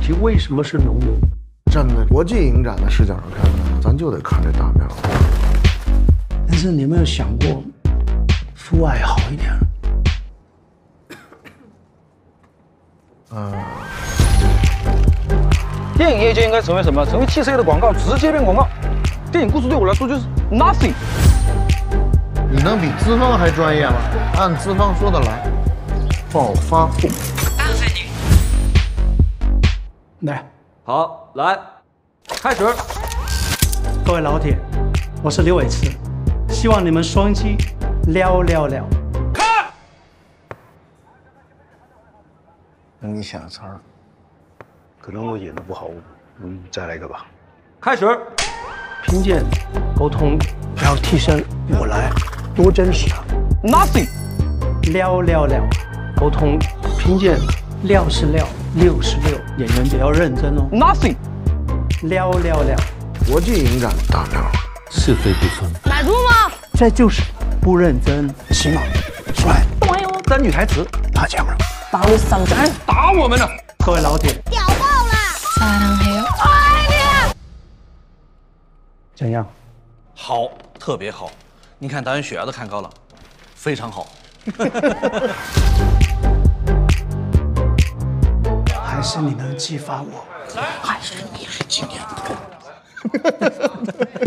题为什么是农民？ 站在国际影展的视角上看呢，咱就得看这大面。 但是你有没有想过，父爱好一点？ 电影业界应该成为什么？成为汽车业的广告，直接变广告。电影故事对我来说就是 nothing。 你能比资方还专业吗？按资方说的来，暴发户。 来， 好，来，开始。 各位老铁，我是刘伟驰，希望你们双击撩。 看。 你想词儿， 可能我演的不好，再来一个吧。 开始。 贫贱沟通，不要替身，我来，多真实啊 nothing。 撩，沟通，贫贱，料是料，6是6，演员比较认真哦。 nothing。 撩， 国际影展大面， 是非不分， 买入吗？ 这就是不认真，起码帅。 真女台词， 他讲了， 把我上战， 打我们呢。 各位老铁， 屌爆了！撒浪嘿哟，爱你！ 怎样？ 好，特别好。你看导演血压都看高了，非常好。 还是你能激发我，还是你是今年。